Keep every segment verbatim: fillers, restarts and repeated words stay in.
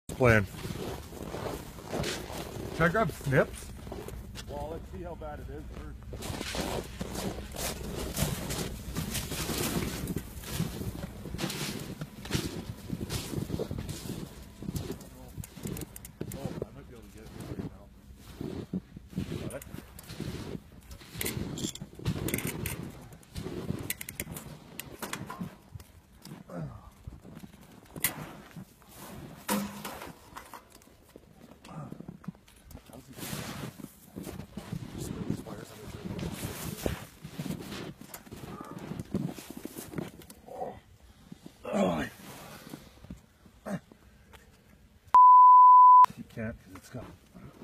Plan. Should I grab snips? Well, let's see how bad it is first. Oh, I might be able to get it right now. Got it? Oh, you can't because it's got.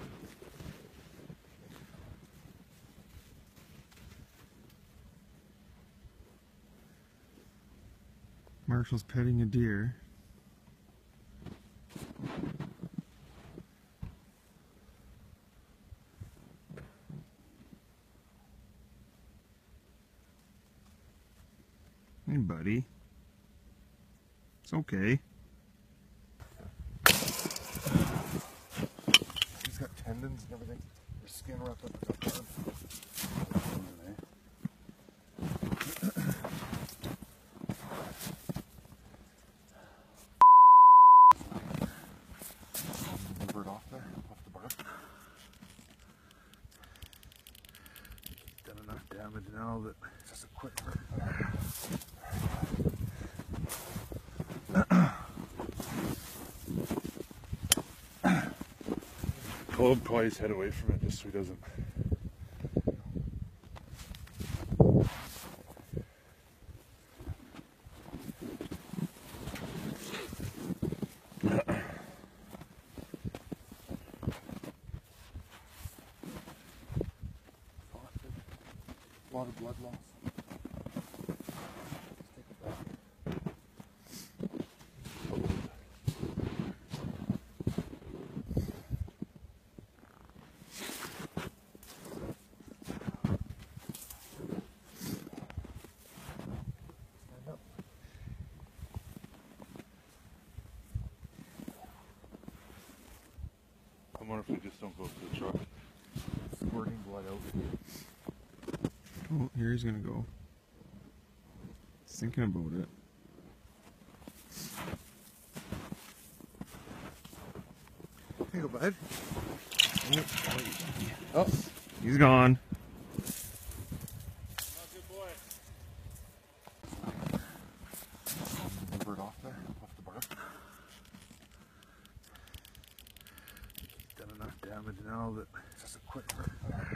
Marshall's petting a deer. Hey, buddy. It's okay. He's got tendons and everything. His skin wrapped up with that. Bird off there, off the bark. He's done enough damage now that it's just a quick. Pull him probably his head away from it just so he doesn't. A lot of blood loss. I wonder if we just don't go to the truck. Squirting blood out. Oh, here he's gonna go. He's thinking about it. Here you go, bud. Oh, he's gone. Good boy. Bird off there, off the bark. He's done enough damage now that it's just a quick.